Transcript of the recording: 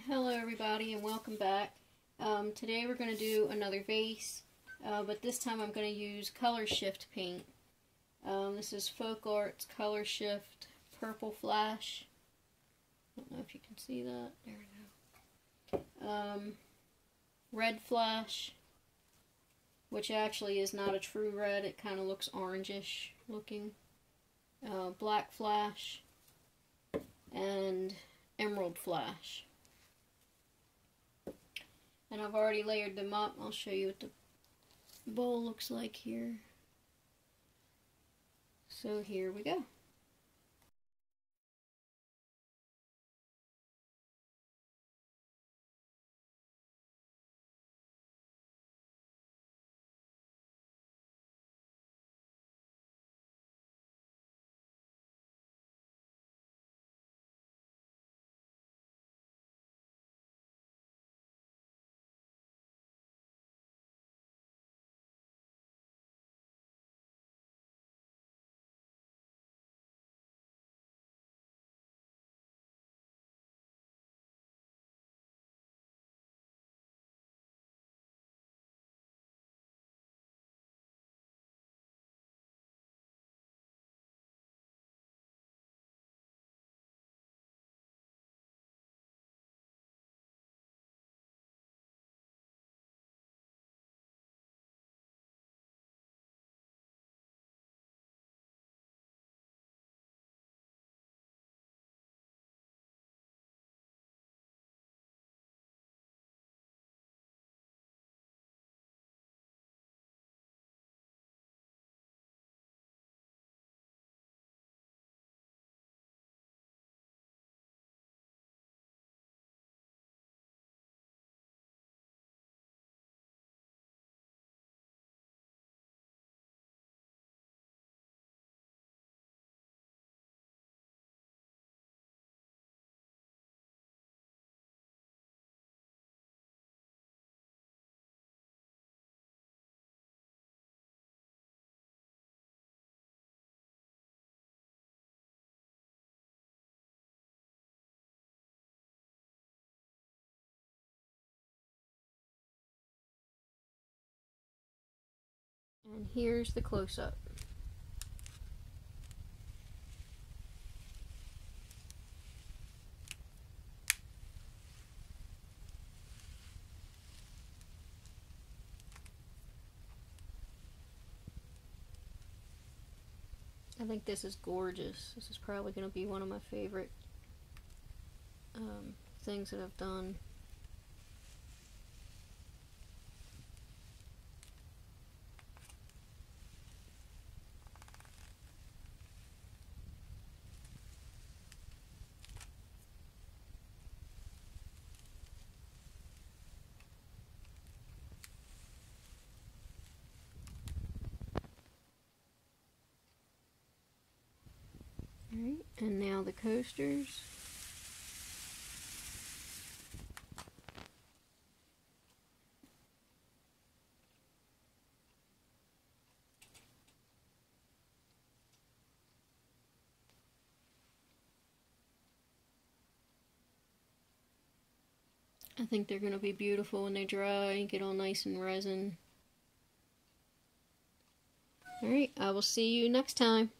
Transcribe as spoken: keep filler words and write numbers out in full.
Hello everybody and welcome back. Um, today we're going to do another vase, uh, but this time I'm going to use Color Shift paint. Um, this is Folk Arts Color Shift Purple Flash. I don't know if you can see that. There we go. Um, red Flash, which actually is not a true red. It kind of looks orangish looking. Uh, Black Flash and Emerald Flash. And I've already layered them up. I'll show you what the bowl looks like here. So here we go. And here's the close-up. I think this is gorgeous. This is probably going to be one of my favorite um, things that I've done. Alright, and now the coasters. I think they're going to be beautiful when they dry and get all nice and resin. Alright, I will see you next time.